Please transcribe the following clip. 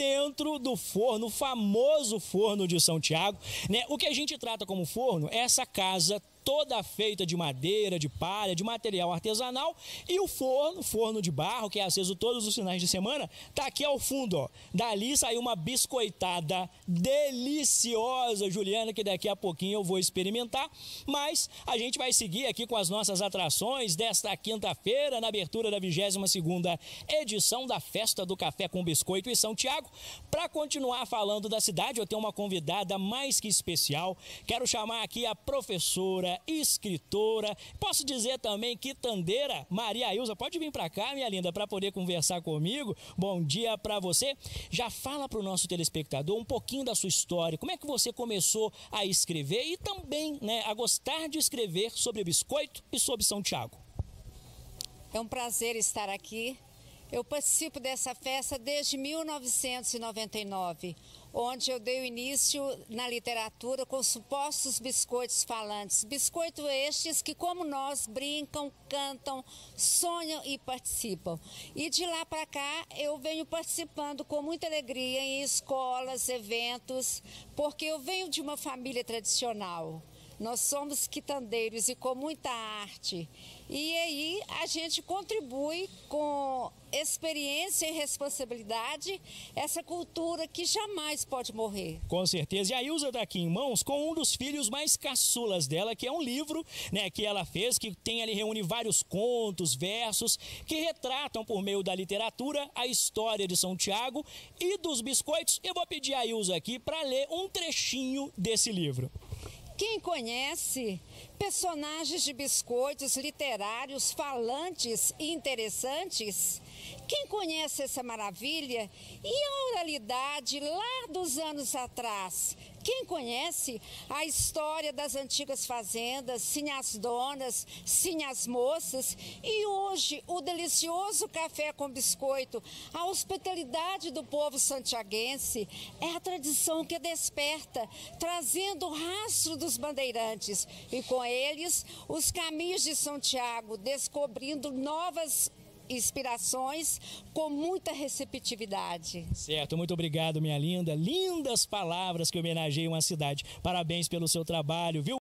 dentro do forno, o famoso forno de São Tiago, né? O que a gente trata como forno é essa casa toda feita de madeira, de palha, de material artesanal, e o forno de barro, que é aceso todos os finais de semana, tá aqui ao fundo, ó. Dali saiu uma biscoitada deliciosa, Juliana, que daqui a pouquinho eu vou experimentar, mas a gente vai seguir aqui com as nossas atrações desta quinta-feira, na abertura da 22ª edição da Festa do Café com Biscoito em São Tiago. Para continuar falando da cidade, eu tenho uma convidada mais que especial. Quero chamar aqui a professora, escritora, posso dizer também quitandeira, Maria Ilza. Pode vir para cá, minha linda, para poder conversar comigo. Bom dia para você. Já fala para o nosso telespectador um pouquinho da sua história, como é que você começou a escrever e também, né, a gostar de escrever sobre biscoito e sobre São Tiago. É um prazer estar aqui. Eu participo dessa festa desde 1999, onde eu dei o início na literatura com supostos biscoitos falantes. Biscoitos estes que, como nós, brincam, cantam, sonham e participam. E de lá para cá eu venho participando com muita alegria em escolas, eventos, porque eu venho de uma família tradicional. Nós somos quitandeiros e com muita arte. E aí a gente contribui com experiência e responsabilidade essa cultura que jamais pode morrer. Com certeza. E a Ilza está aqui em mãos com um dos filhos mais caçulas dela, que é um livro, né, que ela fez, que tem ali, reúne vários contos, versos, que retratam por meio da literatura a história de São Tiago e dos biscoitos. Eu vou pedir a Ilza aqui para ler um trechinho desse livro. Quem conhece personagens de biscoitos literários, falantes e interessantes? Quem conhece essa maravilha e a oralidade lá dos anos atrás? Quem conhece a história das antigas fazendas, sim as donas, sim as moças, e hoje o delicioso café com biscoito, a hospitalidade do povo santiaguense, é a tradição que desperta, trazendo o rastro dos bandeirantes e com eles os caminhos de São Tiago, descobrindo novas inspirações com muita receptividade. Certo, muito obrigado, minha linda. Lindas palavras que homenageiam a cidade. Parabéns pelo seu trabalho, viu?